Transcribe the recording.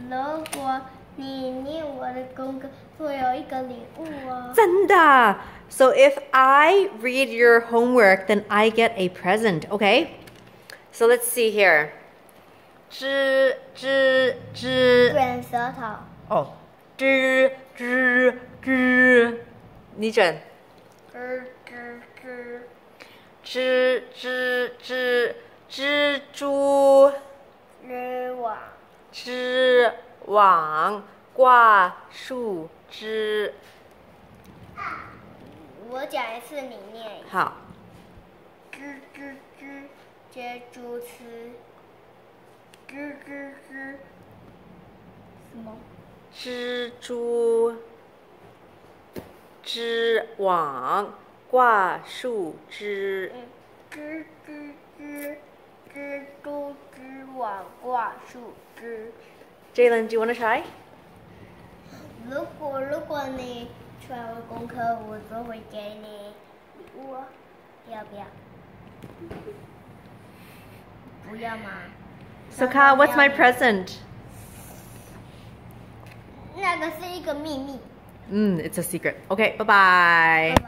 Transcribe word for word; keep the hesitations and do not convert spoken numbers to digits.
如果你念我的功课，会有一个礼物哦。 真的 So if I read your homework, then I get a present, okay? So let's see here. 吱吱吱。 卷舌头。 哦，吱吱吱。你卷。 吱吱吱。 吱吱吱。蜘蛛。 织网。 织网挂树枝。 我讲一次，你念一次。 好。 吱吱吱，接猪吃。吱吱吱。什么？ 蜘蛛。织网挂树枝。 嗯，吱吱吱，蜘蛛织网挂树枝。 Jalen, do you want to try? 如果如果你做完功课，我就会给你礼物哦，要不要？不要吗 So, Kyle, what's my present? 那个是一个秘密。 Mm, it's a secret. Okay, bye-bye.